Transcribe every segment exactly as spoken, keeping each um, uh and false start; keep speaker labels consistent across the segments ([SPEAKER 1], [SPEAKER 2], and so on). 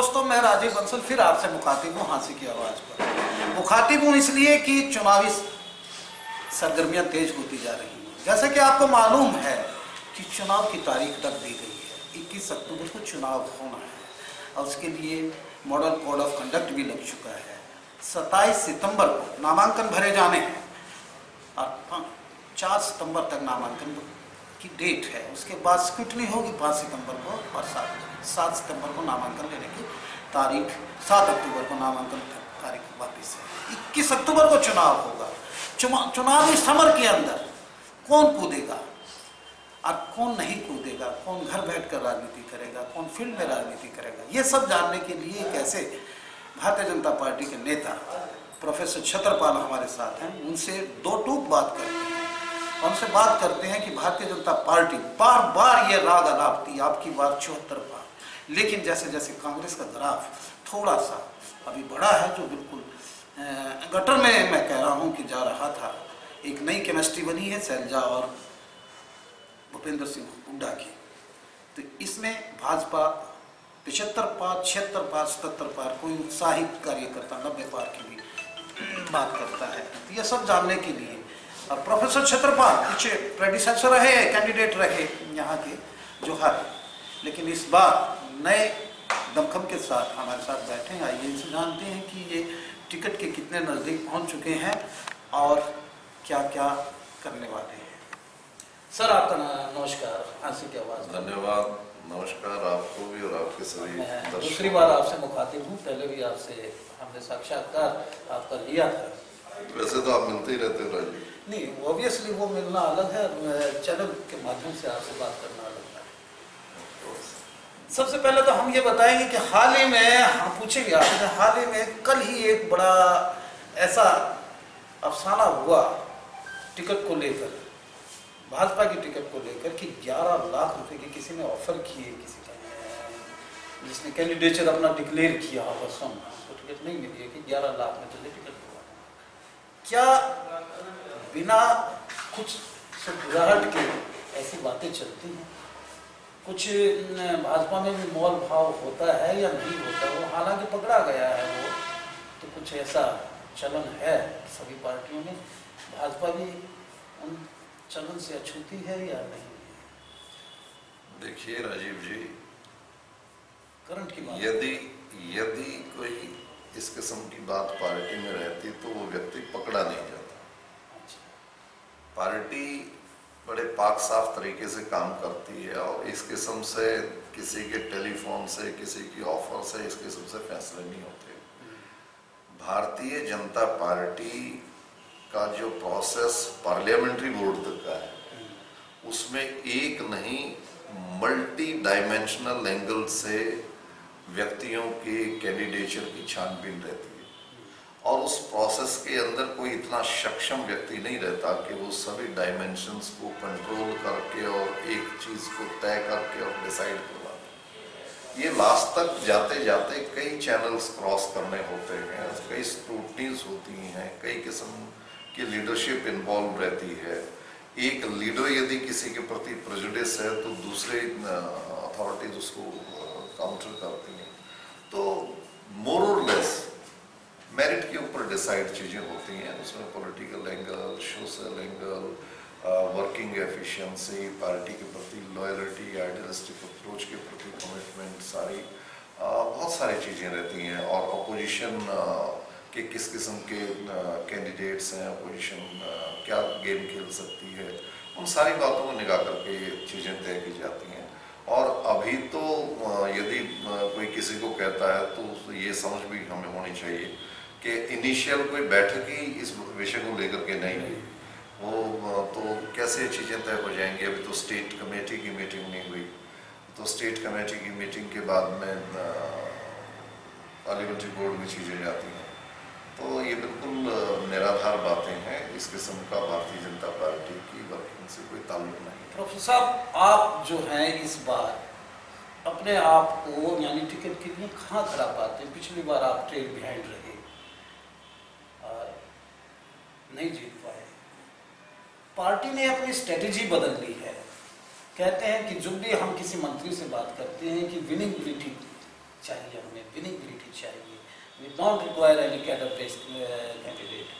[SPEAKER 1] दोस्तों, मैं राजीव बंसल फिर आपसे मुखातिब हूँ हांसी की आवाज़ पर। मुखातिब हूँ इसलिए कि चुनावी सरगर्मियाँ तेज होती जा रही हैं। जैसे कि आपको मालूम है कि चुनाव की तारीख तक दी गई है, इक्कीस अक्टूबर को चुनाव होना है और उसके लिए मॉडल कोड ऑफ कंडक्ट भी लग चुका है। सत्ताईस सितंबर को नामांकन भरे जाने हैं और चार सितंबर तक नामांकन की डेट है। उसके बाद स्क्रूटनी होगी पाँच सितंबर को और सात सात सितंबर को नामांकन लेने की तारीख, सात अक्टूबर को नामांकन तारीख वापिस है। इक्कीस अक्टूबर को चुनाव होगा। चुनावी समर के अंदर कौन कूदेगा और कौन नहीं कूदेगा, कौन घर बैठकर राजनीति करेगा, कौन फील्ड में राजनीति करेगा, ये सब जानने के लिए कैसे भारतीय जनता पार्टी के नेता प्रोफेसर छत्रपाल हमारे साथ हैं। उनसे दो टूक बात करते हैं। उनसे बात करते हैं कि भारतीय जनता पार्टी बार बार ये राग अलापती, आपकी बार चौहत्तर बार, लेकिन जैसे जैसे कांग्रेस का ग्राफ थोड़ा सा अभी बढ़ा है, जो बिल्कुल गटर में मैं कह रहा हूँ कि जा रहा था। एक नई केमिस्ट्री बनी है शैलजा और भूपेंद्र सिंह हुड्डा की, तो इसमें भाजपा पिछहत्तर पार, छिहत्तर पार, सतहत्तर पार, कोई उत्साहित कार्यकर्ता नब्बे पार की भी बात करता है। तो ये सब जानने के लिए और प्रोफेसर छत्रपाल पीछे प्रेडिसेसर रहे, कैंडिडेट रहे यहाँ के जो हारे, लेकिन इस बार नए दमखम के साथ हमारे साथ बैठे हैं। आइए इनसे जानते हैं कि ये टिकट के कितने नज़दीक पहुँच चुके हैं और क्या क्या करने वाले हैं। सर आपका नमस्कार, हांसी की आवाज़।
[SPEAKER 2] धन्यवाद, नमस्कार आपको भी और आपके सभी दर्शकों।
[SPEAKER 1] दूसरी बार आपसे मुखातिब हूँ, पहले भी आपसे हमने साक्षात्कार आपका लिया था।
[SPEAKER 2] वैसे तो आप मिलते ही रहते हैं राजीव।
[SPEAKER 1] नहीं, ऑब्वियसली वो मिलना अलग है, चैनल के माध्यम से आपसे बात करना अलग है। सबसे पहले तो हम ये बताएंगे कि हाल ही में हम पूछेंगे आपसे, हाल ही में कल ही एक बड़ा ऐसा अफसाना हुआ टिकट को लेकर, भाजपा की टिकट को लेकर कि ग्यारह लाख रुपए की किसी ने ऑफर किए, किसी का जिसने कैंडिडेचर अपना डिक्लेयर किया हो, बस उसको टिकट नहीं मिली है कि ग्यारह लाख में चले टिकट हुआ। क्या बिना कुछ घबराहट के ऐसी बातें चलती हैं? कुछ भाजपा में भी मोल भाव होता है या नहीं होता? वो हालांकि पकड़ा गया है वो, तो कुछ ऐसा चलन है सभी पार्टियों में, भाजपा भी उन चलन से अछूती है या नहीं?
[SPEAKER 2] देखिए राजीव जी,
[SPEAKER 1] करंट की बात,
[SPEAKER 2] यदि यदि कोई इस किस्म की बात पार्टी में रहती तो वो व्यक्ति पकड़ा नहीं जाता। पार्टी बड़े पाक साफ तरीके से काम करती है और इस किस्म से किसी के टेलीफोन से, किसी की ऑफर से, इस किस्म से फैसले नहीं होते। भारतीय जनता पार्टी का जो प्रोसेस पार्लियामेंट्री बोर्ड तक का है, उसमें एक नहीं मल्टी डायमेंशनल एंगल से व्यक्तियों के कैंडिडेचर की छानबीन रहती है और उस प्रोसेस के अंदर कोई इतना सक्षम व्यक्ति नहीं रहता कि वो सभी डायमेंशंस को कंट्रोल करके और एक चीज़ को तय करके और डिसाइड करवा दे। ये लास्ट तक जाते जाते कई चैनल्स क्रॉस करने होते हैं, कई स्क्रूटनीज होती हैं, कई किस्म की लीडरशिप इन्वॉल्व रहती है। एक लीडर यदि किसी के प्रति प्रेजुडिस है तो दूसरे अथॉरिटीज उसको काउंटर करती हैं। तो मोर और लेस मेरिट के ऊपर डिसाइड चीज़ें होती हैं। उसमें political angle, social angle, working efficiency, party के प्रति लॉयल्टी, आइडियलिस्टिक अप्रोच के प्रति कमिटमेंट, सारी uh, बहुत सारी चीज़ें रहती हैं। और अपोजिशन uh, के किस किस्म के कैंडिडेट्स uh, हैं, अपोजिशन uh, क्या गेम खेल सकती है, उन सारी बातों को निगाह करके चीज़ें तय की जाती हैं। और अभी तो uh, यदि uh, कोई किसी को कहता है तो ये समझ भी हमें होनी चाहिए कि इनिशियल कोई बैठक ही इस विषय को लेकर के नहीं हुई, वो तो कैसे चीज़ें तय हो जाएंगी। अभी तो स्टेट कमेटी की मीटिंग नहीं हुई, तो स्टेट कमेटी की मीटिंग के बाद में पार्लियामेंट्री बोर्ड में चीज़ें जाती हैं। तो ये बिल्कुल निराधार बातें हैं। इस किस्म का भारतीय जनता पार्टी की वर्किंग से कोई ताल्लुक नहीं।
[SPEAKER 1] प्रोफेसर साहब, आप जो हैं इस बार अपने आप को यानी टिकट के लिए कहाँ खड़ा पाते हैं? पिछली बार आप ट्रेल बिहाइंड रहे, नहीं जीत पाए। पार्टी ने अपनी स्ट्रेटेजी बदल ली है। कहते हैं कि जब भी हम किसी मंत्री से बात करते हैं कि विनिंग पॉलिटिक्स चाहिए हमें, विनिंगबिलिटी चाहिए। We don't require any cadre based candidate,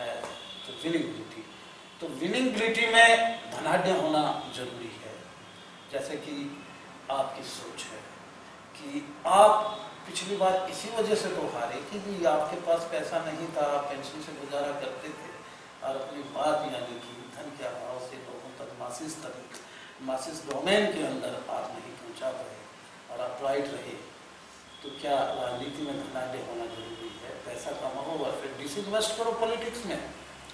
[SPEAKER 1] तो विनिंगबिलिटी, तो विनिंगबिलिटी में धनाढ़ होना जरूरी है। जैसे कि आपकी सोच है कि आप पिछली बार इसी वजह से तो हारे कि भी आपके पास पैसा नहीं था, आप पेंशन से गुजारा करते थे और अपनी बात यानी कि धन के अभाव से लोगों तक मासिस तक मासिस डोमेन के अंदर आप नहीं पहुंचा पाए और आप राइट रहे। तो क्या राजनीति में धनाढ़ होना जरूरी है? पैसा कमाओ और फिर डिसइन्वेस्ट करो पॉलिटिक्स में।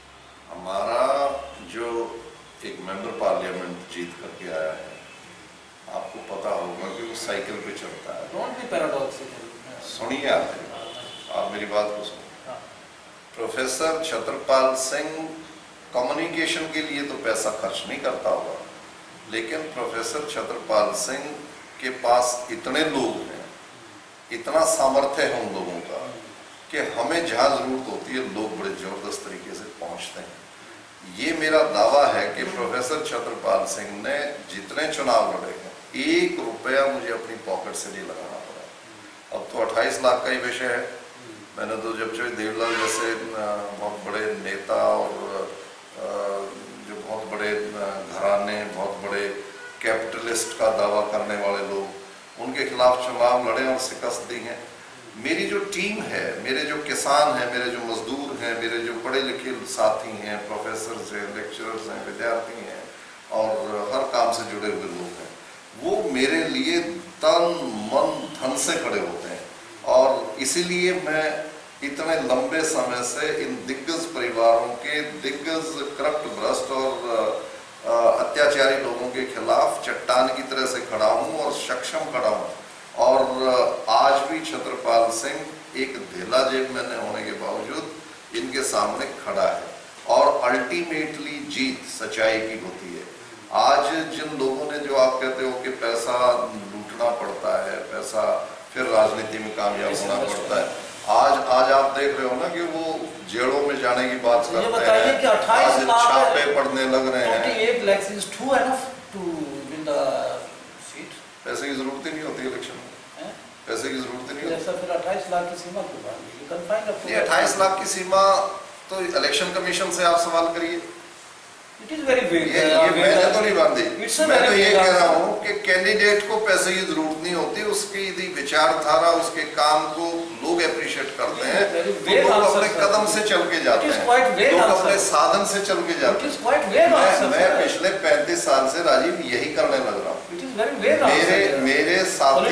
[SPEAKER 2] हमारा जो एक मेंबर पार्लियामेंट जीत करके आया है, आपको पता होगा कि वो साइकिल पे चलता है।
[SPEAKER 1] Don't be paradoxical.
[SPEAKER 2] सुनिए आप आप मेरी बात को सुनिए। प्रोफेसर छत्रपाल सिंह कम्युनिकेशन के लिए तो पैसा खर्च नहीं करता होगा, लेकिन प्रोफेसर छत्रपाल सिंह के पास इतने लोग हैं, इतना सामर्थ्य है उन लोगों का कि हमें जहाँ जरूरत होती है लोग बड़े जबरदस्त तरीके से पहुँचते हैं। ये मेरा दावा है कि प्रोफेसर छत्रपाल सिंह ने जितने चुनाव लड़े हैं, एक रुपया मुझे अपनी पॉकेट से नहीं लगाना पड़ा। अब तो अट्ठाईस लाख का ही विषय है। मैंने तो जब जब देवलाल जैसे बहुत बड़े नेता और जो बहुत बड़े घराने, बहुत बड़े कैपिटलिस्ट का दावा करने वाले लोग, उनके खिलाफ चुनाव लड़े और शिकस्त दी है। मेरी जो टीम है, मेरे जो किसान हैं, मेरे जो मजदूर हैं, मेरे जो पढ़े लिखे साथी हैं, प्रोफेसर हैं, लेक्चरर्स हैं, विद्यार्थी हैं और हर काम से जुड़े हुए लोग हैं, वो मेरे लिए तन मन धन से खड़े होते हैं। और इसीलिए मैं इतने लंबे समय से इन दिग्गज परिवारों के, दिग्गज करप्ट भ्रष्ट और अत्याचारी लोगों के खिलाफ चट्टान की तरह से खड़ा हूँ और सक्षम खड़ा हूँ। और आज भी छत्रपाल सिंह एक धेला जेब में होने के बावजूद इनके सामने खड़ा है और अल्टीमेटली जीत सच्चाई की होती है। आज जिन लोगों ने, जो आप कहते हो कि पैसा लूटना पड़ता है, पैसा फिर राजनीति में कामयाब होना पड़ता है, आज आज आप देख रहे हो ना कि वो जेलों में जाने की बात करते हैं,
[SPEAKER 1] कि अट्ठाईस
[SPEAKER 2] आज छापे पड़ने लग रहे हैं। पैसे की जरूरत ही नहीं होती इलेक्शन में, पैसे की जरूरत ही नहीं होती।
[SPEAKER 1] फिर अट्ठाईस लाख की सीमा क्यों बांधी?
[SPEAKER 2] अट्ठाईस लाख की सीमा तो इलेक्शन कमीशन से आप सवाल करिए।
[SPEAKER 1] It is very vague.
[SPEAKER 2] ये, ये मैंने तो नहीं बांधी। मैं तो ये कह रहा हूँ कि कैंडिडेट को पैसे की जरूरत नहीं होती, उसकी यदि विचारधारा, उसके काम को लोग अप्रिशिएट करते हैं तो लोग अपने कदम से चल के जाते हैं, लोग अपने साधन से चल के जाते हैं। मैं, मैं पिछले पैंतीस साल से राजीव यही करने लग रहा हूँ। मेरे मेरे साथी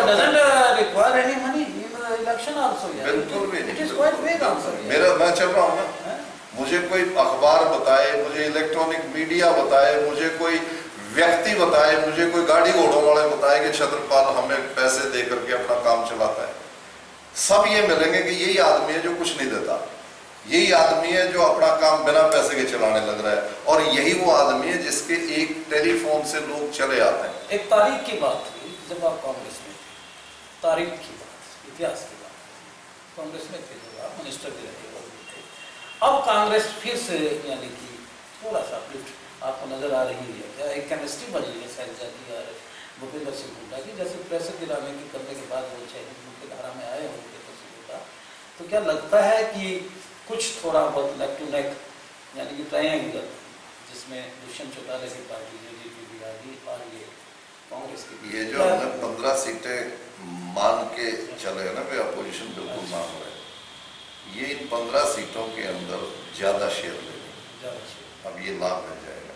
[SPEAKER 2] बिल्कुल भी नहीं। मेरा मैं चल रहा हूँ ना, मुझे कोई अखबार बताए, मुझे इलेक्ट्रॉनिक मीडिया बताए, मुझे कोई व्यक्ति बताए, मुझे कोई गाड़ी घोड़ों वाले बताए कि छत्रपाल हमें पैसे दे करके अपना काम चलाता है, सब ये मिलेंगे कि यही आदमी है जो कुछ नहीं देता, यही आदमी है जो अपना काम बिना पैसे के चलाने लग रहा है, और यही वो आदमी है जिसके एक टेलीफोन से लोग चले आते हैं।
[SPEAKER 1] एक तारीख की बात थी जब आप कांग्रेस में थे, तारीख की बात, इतिहास की बात, कांग्रेस में थे जब आप मिनिस्टर भी रहे, अब कांग्रेस फिर से यानी कि थोड़ा सा लिफ्ट आपको नजर आ रही है, एक केमिस्ट्री बनी है शैलजा की और भूपेंद्र सिंह हुड्डा की, जैसे प्रेशर गिराने की करने के बाद वो चाहे मुख्य धारा में आए होंगे भूपेंद्र सिंह हुड्डा, तो क्या लगता है कि कुछ थोड़ा बहुत नेक टू नेक यानी कि ट्रायंगल जिसमें दुष्यंत चौटाला की पार्टी जेडीपी बिहारी और ये कांग्रेस की,
[SPEAKER 2] ये जो हमने पंद्रह सीटें मान के चले ना भाई अपोजिशन बिल्कुल मान रहे, ये इन पंद्रह सीटों के अंदर ज्यादा शेयर लेंगे, अब ये लाभ मिल जाएगा।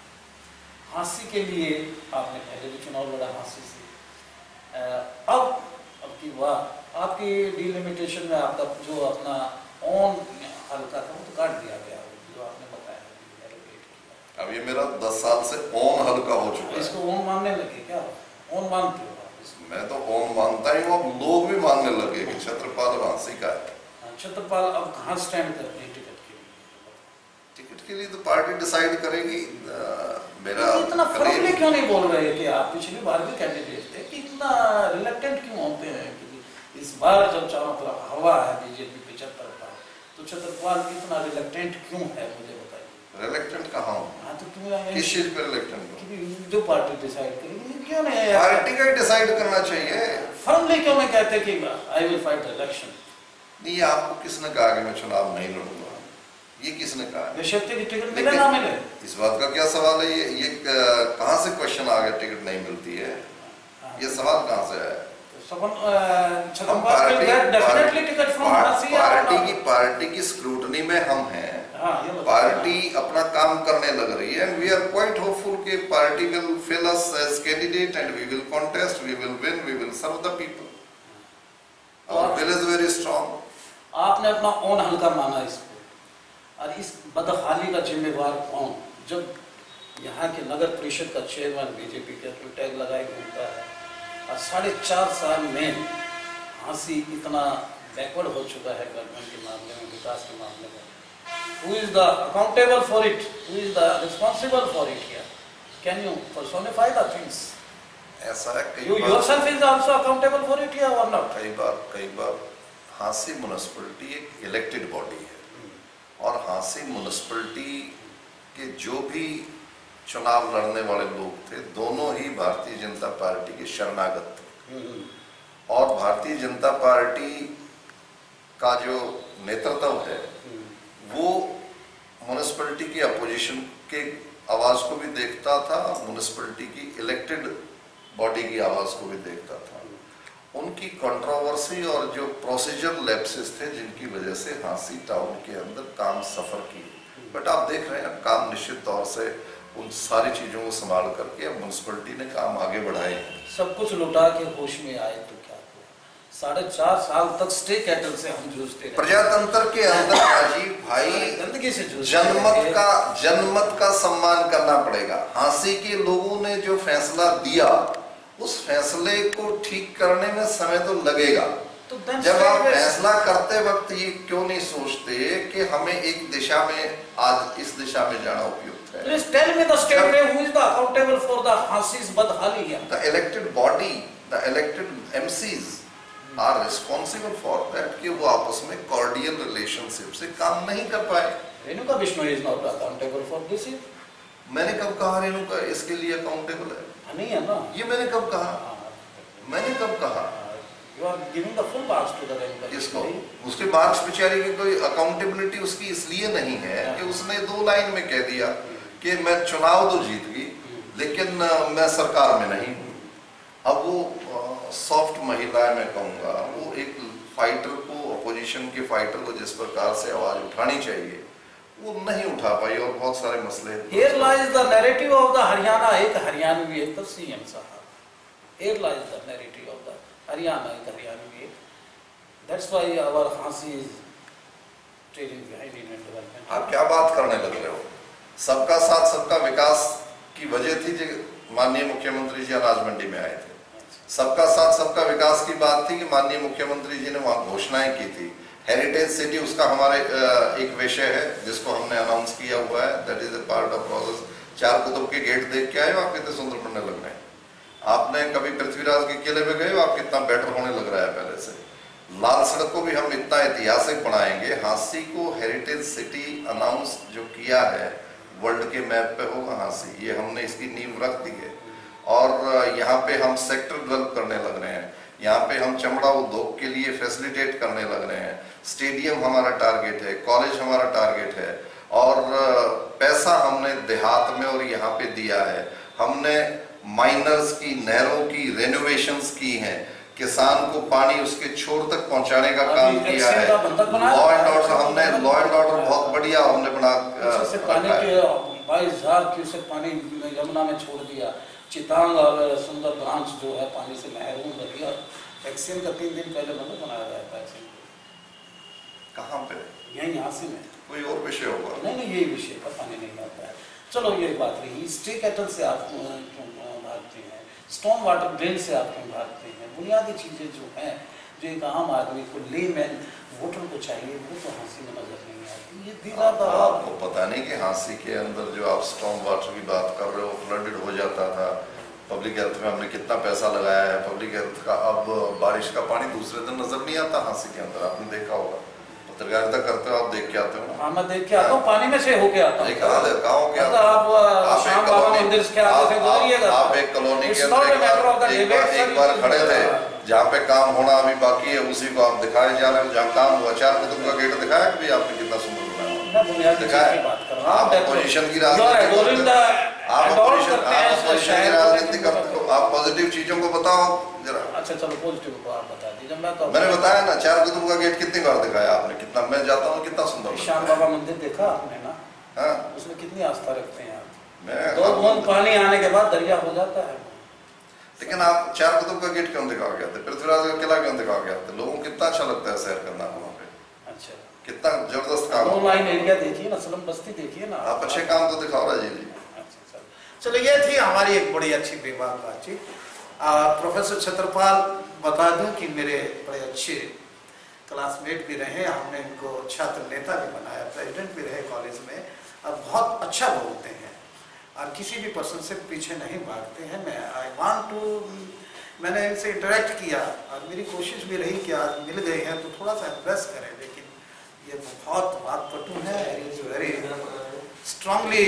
[SPEAKER 1] हांसी के लिए आपने पहले भी चुनाव लड़ा हांसी से, अब अब की बात आपकी डिलिमिटेशन में आपका जो अपना ओन हल्का था वो तो काट दिया गया, जो आपने बताया।
[SPEAKER 2] अब ये मेरा दस साल से ओन हल्का हो चुका है।
[SPEAKER 1] इसको ओन मानने लगे क्या? ओन मानते हो आप इसको?
[SPEAKER 2] मैं तो ओन मानता ही हूँ, अब लोग भी मानने लगे कि छत्रपाल हांसी का है।
[SPEAKER 1] छत्रपाल अब कहाँ स्टैंड करते हैं टिकट के लिए?
[SPEAKER 2] टिकट के लिए तो पार्टी डिसाइड करेगी। मेरा
[SPEAKER 1] इतना फर्कली क्यों नहीं बोल रहे कि आप पिछली बार भी कैंडिडेट थे, कि इतना रिलेक्टेंट क्यों होते हैं कि इस बार जब चारों तरफ हवा है बीजेपी पिछहत्तर पर, तो छत्रपाल इतना रिलेक्टेंट क्यों है, मुझे बताइए।
[SPEAKER 2] रिलेक्टेंट कहाँ हूँ?
[SPEAKER 1] हाँ तो क्यों,
[SPEAKER 2] किस चीज पे रिलेक्टेंट?
[SPEAKER 1] जो पार्टी डिसाइड करेगी क्यों नहीं?
[SPEAKER 2] पार्टी का ही डिसाइड करना चाहिए।
[SPEAKER 1] फर्मली क्यों नहीं कहते कि आई विल फाइट इलेक्शन?
[SPEAKER 2] नहीं, ये आपको किसने कहा कि मैं चुनाव नहीं लड़ूंगा? ये किसने कहा?
[SPEAKER 1] बेशर्ते की टिकट मिले ना मिले,
[SPEAKER 2] इस बात का क्या सवाल है? ये ये कहाँ से क्वेश्चन आ गया टिकट नहीं मिलती है? ये सवाल कहाँ से आया? पार्टी की पार्टी की स्क्रूटनी में हम हैं। पार्टी अपना काम करने लग रही है, and we are quite hopeful कि party will fill us as candidate and we will contest, we will win, we will serve the people. Our will is very strong.
[SPEAKER 1] आपने अपना ओन हल्का माना इसको, और इस बदहाली का जिम्मेवार कौन? जब यहाँ के नगर परिषद का चेयरमैन बीजेपी के टैग लगाए घूमता है, और साढ़े चार साल में हांसी इतना बैकवर्ड हो चुका है गवर्नमेंट के मामले में, विकास के मामले में, who is the accountable for it, who is the responsible for it here? Can you personify the things?
[SPEAKER 2] ऐसा है कई
[SPEAKER 1] you yourself is also accountable for it here और नॉट?
[SPEAKER 2] कई बार कई बार हांसी म्युनिसिपैलिटी एक इलेक्टेड बॉडी है, और हांसी म्युनिसिपैलिटी के जो भी चुनाव लड़ने वाले लोग थे, दोनों ही भारतीय जनता पार्टी के शरणागत थे। और भारतीय जनता पार्टी का जो नेतृत्व है वो म्युनिसिपैलिटी की अपोजिशन के आवाज को भी देखता था, म्युनिसिपैलिटी की इलेक्टेड बॉडी की आवाज को भी देखता था। उनकी कंट्रोवर्सी और जो प्रोसीजर लैप्सेस थे जिनकी वजह से हांसी टाउन के अंदर काम सफर किए, बट आप देख रहे हैं काम निश्चित तौर से उन सारी चीजों को संभाल करके अब म्युनिसिपैलिटी ने काम आगे बढ़ाए। सब
[SPEAKER 1] कुछ लुटा के होश में आए तो क्या हुआ? साढ़े चार साल तक स्टे कैटल से हम जूझते रहे।
[SPEAKER 2] प्रजातंत्र के अंदर अजीब भाई
[SPEAKER 1] गंदगी से
[SPEAKER 2] जनमत का जनमत का सम्मान करना पड़ेगा। हांसी के लोगों ने जो फैसला दिया, उस फैसले को ठीक करने में समय तो लगेगा। तो जब आप फैसला करते वक्त ये क्यों नहीं सोचते कि हमें एक दिशा में, आज इस दिशा में जाना उपयुक्त है?
[SPEAKER 1] Please tell me the state way who is the accountable for the Hansi's badhali here?
[SPEAKER 2] The elected body, the elected M Cs are responsible for that कि वो आपस में cordial relationship से काम नहीं कर पाए।
[SPEAKER 1] Renuka Bishnoi is not accountable for this.
[SPEAKER 2] मैंने कब कहा रेणुका इसके लिए अकाउंटेबल है?
[SPEAKER 1] नहीं है ना, ये
[SPEAKER 2] मैंने कब कहा? मैंने कब कहा?
[SPEAKER 1] You are giving the full marks to the Renuka.
[SPEAKER 2] किसको? उसके मार्क्स बेचारे की कोई अकाउंटेबिलिटी उसकी इसलिए नहीं है कि उसने दो लाइन में कह दिया कि मैं चुनाव तो जीत गई लेकिन मैं सरकार में नहीं हूँ। अब वो सॉफ्ट महिला मैं कहूँगा, वो एक फाइटर को, अपोजिशन के फाइटर को जिस प्रकार से आवाज उठानी चाहिए वो नहीं उठा पाई, और बहुत सारे मसले।
[SPEAKER 1] Here lies the narrative of the Haryana, एक हरियाणवी एक सीएम साहब। Here lies the narrative of the Haryana, एक हरियाणवी एक। That's why our Hansi is trailing behind in development.
[SPEAKER 2] आप क्या बात करने लग रहे हो? सबका साथ सबका विकास की वजह थी जो माननीय मुख्यमंत्री जी अनाज मंडी में आए थे। सबका साथ सबका विकास की बात थी कि माननीय मुख्यमंत्री जी ने वहां घोषणाएं की थी। हेरिटेज सिटी उसका हमारे एक विषय है जिसको हमने अनाउंस किया हुआ है, that is a part of process. चार कुतुब के गेट देख के आए हो आप, कितने सुंदर बनने लग रहे हैं। आपने कभी पृथ्वीराज के किले में गए हो, आप कितना बेटर होने लग रहा है पहले से। लाल सड़क को भी हम इतना ऐतिहासिक बनाएंगे। हांसी को हेरिटेज सिटी अनाउंस जो किया है वर्ल्ड के मैप पे होगा हांसी, ये हमने इसकी नींव रख दी है। और यहाँ पे हम सेक्टर डेवलप करने लग रहे हैं, यहाँ पे हम चमड़ा उद्योग के लिए फैसिलिटेट करने लग रहे हैं। स्टेडियम हमारा टारगेट है, कॉलेज हमारा टारगेट है, और पैसा हमने देहात में और यहाँ पे दिया है। हमने माइनर्स की, नहरों की रेनोवेशंस की हैं, किसान को पानी उसके छोर तक पहुंचाने का काम किया है। लॉ एंड ऑर्डर, हमने लॉ एंड ऑर्डर बहुत बढ़िया हमने बना
[SPEAKER 1] बाईस हजार क्यूसेक पानी यमुना में छोड़ दिया। चितांग और सुंदर ब्रांच जो है पानी से महरूम रही, और वैक्सीन का तीन दिन पहले मतलब बनाया गया था। वैक्सीन
[SPEAKER 2] कहाँ पे?
[SPEAKER 1] यही हांसी में।
[SPEAKER 2] कोई और विषय होगा?
[SPEAKER 1] नहीं नहीं, यही विषय पर पानी नहीं आता है। चलो ये बात रही। स्टे कैटल से आप क्यों भागते हैं? स्टॉर्म वाटर ड्रेन से आप क्यों भागते हैं? बुनियादी चीजें जो हैं जो एक आम आदमी को, लेमैन वोटर को चाहिए, वो तो हांसी में नजर नहीं आती। ये दीदा
[SPEAKER 2] तो आपको पता नहीं कि हांसी के अंदर जो आप स्टॉर्म वाटर की बात कर रहे हो फ्लडेड हो जाता था। पब्लिक हेल्थ में हमने कितना पैसा लगाया है पब्लिक हेल्थ का। अब बारिश का पानी दूसरे दिन नजर नहीं आता हांसी के अंदर, आपने देखा होगा। पत्रकारिता करते हो आप, देख के आते हो।
[SPEAKER 1] हाँ मैं देख के आता हूँ, पानी में से होके आता हूँ।
[SPEAKER 2] कहाँ हो गया?
[SPEAKER 1] आप शाम बाबा मंदिर के आगे से गुजरिएगा।
[SPEAKER 2] आप एक कॉलोनी के अंदर एक बार खड़े थे जहाँ पे काम होना अभी बाकी है उसी को आप दिखाए जा रहे हो। जहाँ काम हुआ, चार कुतुब का गेट दिखाया कि आपने कितना सुंदर बनाया, दिखाया। आप अपोजिशन की राजनीति आप अपोजिशन आप अपोजिशन की राजनीति करते हो, आप पॉजिटिव चीजों को बताओ जरा।
[SPEAKER 1] अच्छा चलो पॉजिटिव को आप बता दीजिए। मैं तो
[SPEAKER 2] मैंने बताया ना, चार कुतुब का गेट कितनी बार दिखाया आपने, कितना मैं जाता हूँ कितना सुंदर।
[SPEAKER 1] श्याम बाबा मंदिर देखा आपने ना?
[SPEAKER 2] हाँ,
[SPEAKER 1] उसमें कितनी आस्था रखते हैं आप।
[SPEAKER 2] मैं
[SPEAKER 1] दो बूंद पानी आने के बाद दरिया हो जाता है।
[SPEAKER 2] लेकिन आप चार कुतुब का गेट क्यों दिखा गया थे, पृथ्वीराज का किला क्यों दिखा गया था? लोगों को कितना अच्छा लगता है सैर करना वहाँ पे।
[SPEAKER 1] अच्छा,
[SPEAKER 2] कितना जबरदस्त काम।
[SPEAKER 1] ऑनलाइन एरिया देखिए ना, स्लम बस्ती देखिए ना
[SPEAKER 2] आप अच्छे काम तो दिखाओ राजीव जी।
[SPEAKER 1] अच्छा चलो, ये थी हमारी एक बड़ी अच्छी बेबाक बातचीत। प्रोफेसर छत्रपाल बता दूं कि मेरे बड़े अच्छे क्लासमेट भी रहे, हमने इनको छात्र नेता भी बनाया, प्रेसिडेंट भी रहे कॉलेज में, और बहुत अच्छा बोलते हैं और किसी भी पर्सन से पीछे नहीं भागते हैं। मैं आई वांट टू, मैंने इनसे इंटरेक्ट किया और मेरी कोशिश भी रही कि आज मिल गए हैं तो थोड़ा सा एड्रेस करें, लेकिन ये बहुत बात पटू है, इज वेरी स्ट्रांगली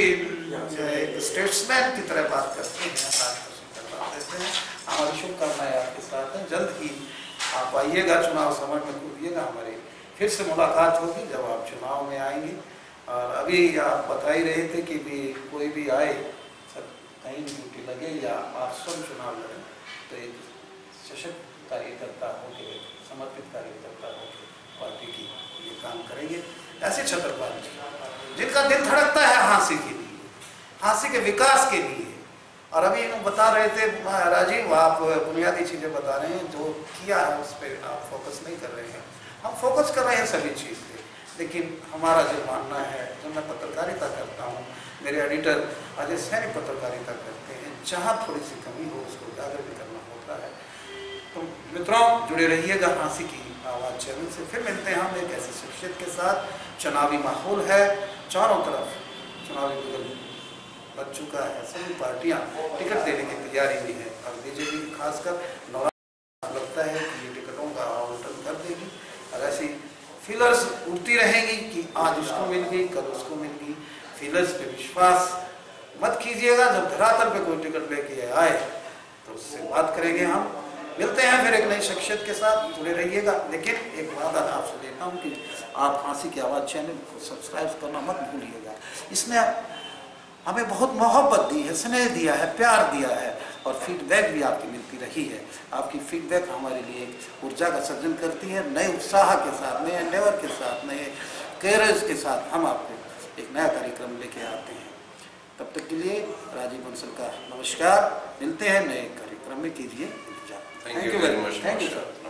[SPEAKER 1] एक स्टेट्समैन की तरह बात करते हैं, बात देते हैं। हमारी शुभकामनाएं आपके साथ हैं, जल्द ही आप आइएगा, चुनाव समर में कूदिएगा, हमारी फिर से मुलाकात होगी जब आप चुनाव में आएंगे। और अभी आप बता ही रहे थे कि भी कोई भी आए, सब कहीं भी ड्यूटी लगे या आप स्वयं चुनाव लड़ें, तो एक सशक्त कार्यकर्ता होकर, समर्पित कार्यकर्ता होकर पार्टी की ये काम करेंगे। ऐसे छत्रपाल जी जिनका दिल धड़कता है हांसी के लिए, हांसी के विकास के लिए। और अभी इन्होंने बता रहे थे राजीव, आप बुनियादी चीज़ें बता रहे हैं, जो किया है उस पर आप फोकस नहीं कर रहे हैं। हम फोकस कर रहे हैं सभी चीज़ पे, लेकिन हमारा जो मानना है, जब मैं पत्रकारिता करता हूँ, मेरे एडिटर अजय सैनी पत्रकारिता करते हैं, जहाँ थोड़ी सी कमी हो उसको उजागर भी करना होता है। तो मित्रों जुड़े रहिएगा हांसी की आवाज़ चैनल से। फिर मिलते हैं हम एक ऐसी शख्सियत के साथ। चुनावी माहौल है, चारों तरफ चुनावी बदल बच चुका है, सभी पार्टियां टिकट देने की तैयारी में है और बीजेपी खासकर नौरा लगता है कि ये टिकटों का आवंटन कर देगी। और ऐसी फीलर्स उड़ती रहेंगी कि आज उसको मिल गई, कल उसको मिल गई। फीलर्स पे विश्वास मत कीजिएगा, जब धरातल पे कोई टिकट लेके आए तो उससे बात करेंगे हम। मिलते हैं फिर एक नई शख्सियत के साथ, जुड़े रहिएगा। लेकिन एक वादा आपसे लेता हूँ कि आप हांसी की आवाज़ चैनल को सब्सक्राइब करना मत भूलिएगा। इसने हमें बहुत मोहब्बत दी है, स्नेह दिया है, प्यार दिया है और फीडबैक भी आपकी मिलती रही है। आपकी फीडबैक हमारे लिए ऊर्जा का सर्जन करती है। नए उत्साह के साथ, नए एंडेवर के साथ, नए करेज के साथ हम आपको एक नया कार्यक्रम लेके आते हैं। तब तक के लिए राजीव बंसल का नमस्कार। मिलते हैं नए कार्यक्रम में, कीजिए इंतजार।
[SPEAKER 2] Thank you very much.
[SPEAKER 1] Thank you sir.